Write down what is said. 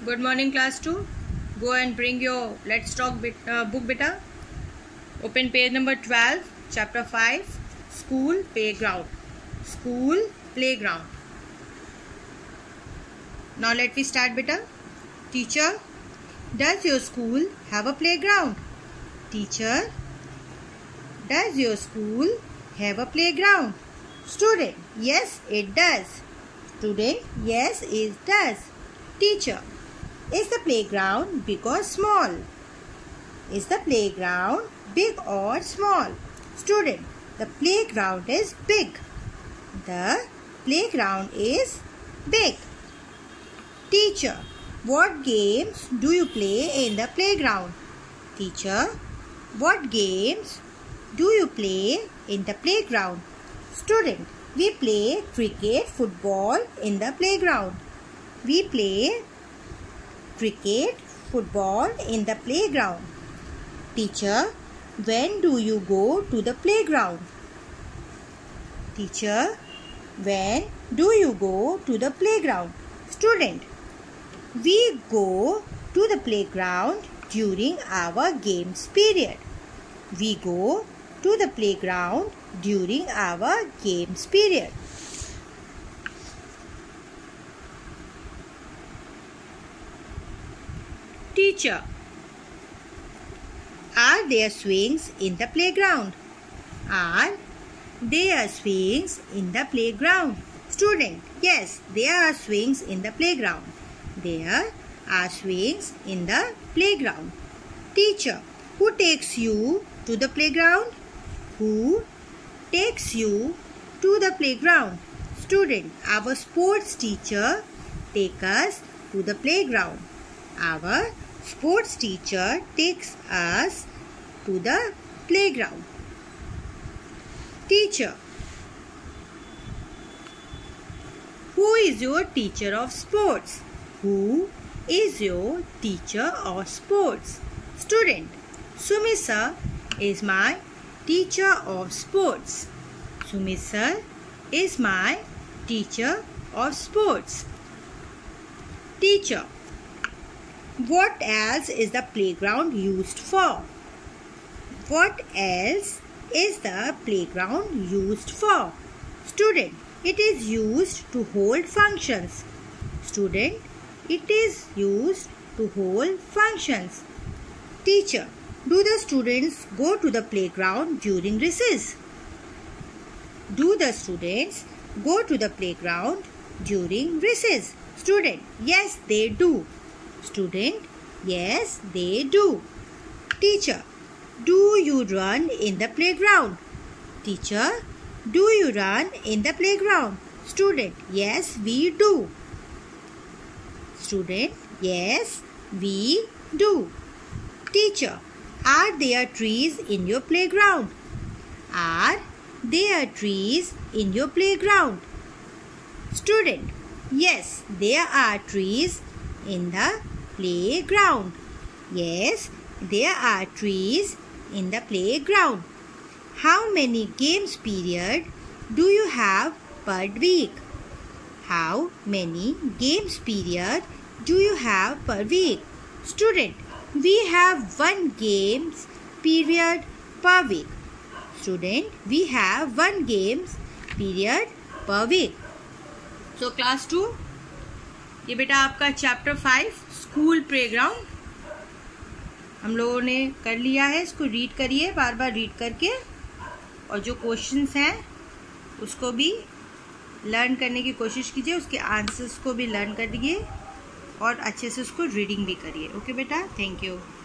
Good morning, class 2. Go and bring your Let's Talk book, beta. Open page number 12, chapter 5, School Playground. School Playground. Now let me start, beta. Teacher, does your school have a playground? Teacher, does your school have a playground? Student, yes, it does. Student, yes, it does. Teacher, is the playground big or small? Is the playground big or small? Student, the playground is big. The playground is big. Teacher, what games do you play in the playground? Teacher, what games do you play in the playground? Student, we play cricket, football in the playground. We play cricket, football in the playground. Teacher, when do you go to the playground? Teacher, when do you go to the playground? Student, we go to the playground during our games period. We go to the playground during our games period. Teacher, are there swings in the playground? Are there swings in the playground? Student, yes, there are swings in the playground. There are swings in the playground. Teacher, who takes you to the playground? Who takes you to the playground? Student, our sports teacher takes us to the playground. Our sports teacher takes us to the playground. Teacher, who is your teacher of sports? Who is your teacher of sports? Student, Sumit sir is my teacher of sports. Sumit sir is my teacher of sports. Teacher, what else is the playground used for? What else is the playground used for? Student, it is used to hold functions. Student, it is used to hold functions. Teacher, do the students go to the playground during recess? Do the students go to the playground during recess? Student, yes, they do. Student, yes, they do. Teacher, do you run in the playground? Teacher, do you run in the playground? Student, yes, we do. Student, yes, we do. Teacher, are there trees in your playground? Are there trees in your playground? Student, yes, there are trees in the playground. Yes, there are trees in the playground. How many games period do you have per week? How many games period do you have per week? Student, we have 1 games period per week. Student, we have 1 games period per week. So class 2, ये बेटा आपका chapter 5 school playground हम लोगों ने कर लिया है. इसको रीड करिए, बार बार रीड करके, और जो क्वेश्चंस हैं उसको भी लर्न करने की कोशिश कीजिए, उसके आंसर्स को भी लर्न करिए और अच्छे से उसको रीडिंग भी करिए. ओके बेटा, थैंक यू.